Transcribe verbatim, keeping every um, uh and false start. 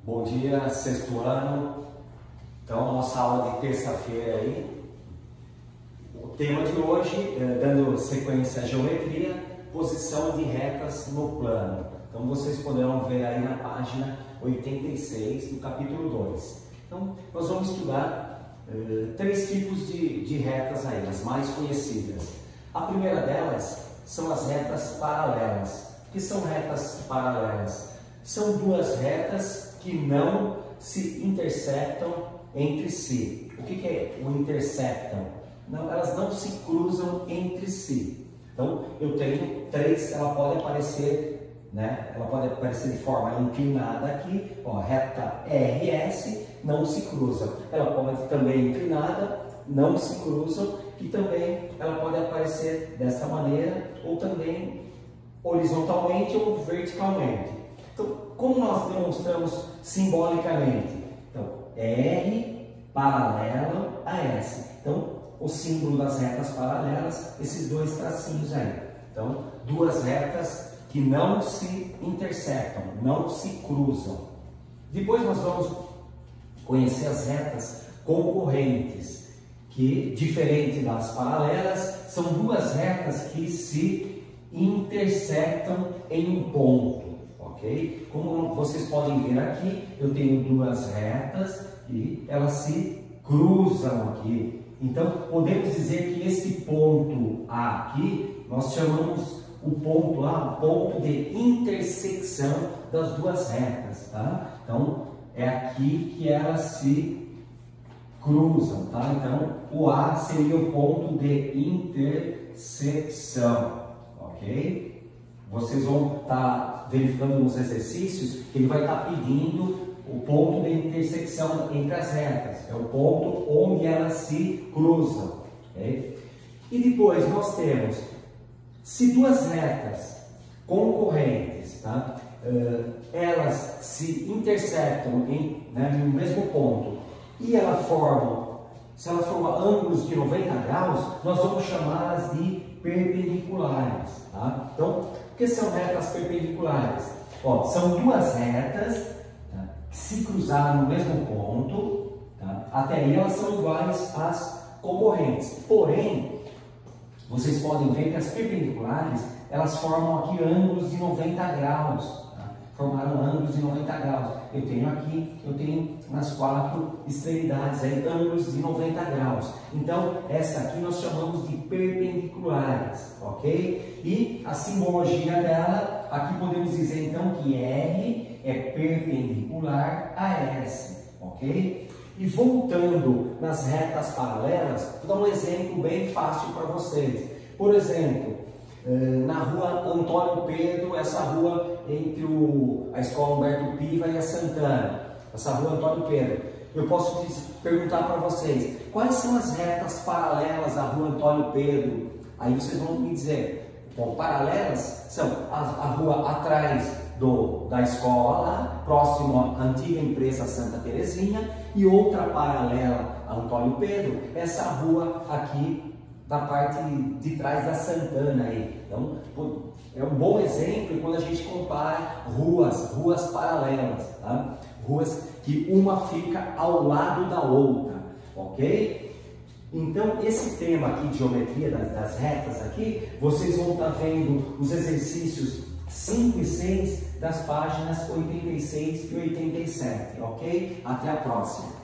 Bom dia, sexto ano. Então, a nossa aula de terça-feira aí. O tema de hoje, dando sequência à geometria, posição de retas no plano. Então, vocês poderão ver aí na página oitenta e seis do capítulo dois. Então, nós vamos estudar uh, três tipos de, de retas aí, as mais conhecidas. A primeira delas são as retas paralelas. O que são retas paralelas? São duas retas que não se intersectam entre si. O que, que é o intersectam? Não, elas não se cruzam entre si. Então, eu tenho três, ela pode aparecer, né? Ela pode aparecer de forma inclinada aqui, ó, reta R S, não se cruzam. Ela pode também inclinada, não se cruzam, e também ela pode aparecer dessa maneira, ou também horizontalmente ou verticalmente. Então, como nós demonstramos simbolicamente? Então, R paralelo a S. Então, o símbolo das retas paralelas, esses dois tracinhos aí. Então, duas retas que não se intersectam, não se cruzam. Depois nós vamos conhecer as retas concorrentes, que, diferente das paralelas, são duas retas que se intersectam em um ponto. Okay? Como vocês podem ver aqui, eu tenho duas retas e elas se cruzam aqui. Então, podemos dizer que esse ponto A aqui, nós chamamos o ponto A, o ponto de intersecção das duas retas, tá? Então, é aqui que elas se cruzam, tá? Então, o A seria o ponto de intersecção, ok? Vocês vão estar verificando nos exercícios que ele vai estar pedindo o ponto de intersecção entre as retas. É o ponto onde elas se cruzam. Okay? E depois nós temos, se duas retas concorrentes, tá? uh, elas se intersectam em, né, no mesmo ponto e ela forma, se ela forma ângulos de noventa graus, nós vamos chamá-las de perpendiculares. Tá? Então, o que são retas perpendiculares? Ó, são duas retas, tá, que se cruzaram no mesmo ponto, tá? Até aí elas são iguais às concorrentes. Porém, vocês podem ver que as perpendiculares, elas formam aqui ângulos de noventa graus. Tá? Formaram ângulos de noventa graus. Eu tenho aqui, eu tenho nas quatro extremidades aí, ângulos de noventa graus. Então, essa aqui nós chamamos de perpendiculares, ok? E a simbologia dela, aqui podemos dizer então que R é perpendicular a S, ok? E voltando nas retas paralelas, vou dar um exemplo bem fácil para vocês. Por exemplo, na rua Antônio Pedro, essa rua entre o, a Escola Humberto Piva e a Santana, essa rua Antônio Pedro, eu posso perguntar para vocês, quais são as retas paralelas à rua Antônio Pedro? Aí vocês vão me dizer, bom, paralelas são a, a rua atrás do, da escola, próximo à antiga empresa Santa Terezinha, e outra paralela a Antônio Pedro, essa rua aqui da parte de trás da Santana aí. Então, é um bom exemplo quando a gente compara ruas, ruas paralelas, tá? Ruas que uma fica ao lado da outra, ok? Então, esse tema aqui de geometria das, das retas aqui, vocês vão estar vendo os exercícios cinco e seis das páginas oitenta e seis e oitenta e sete, ok? Até a próxima!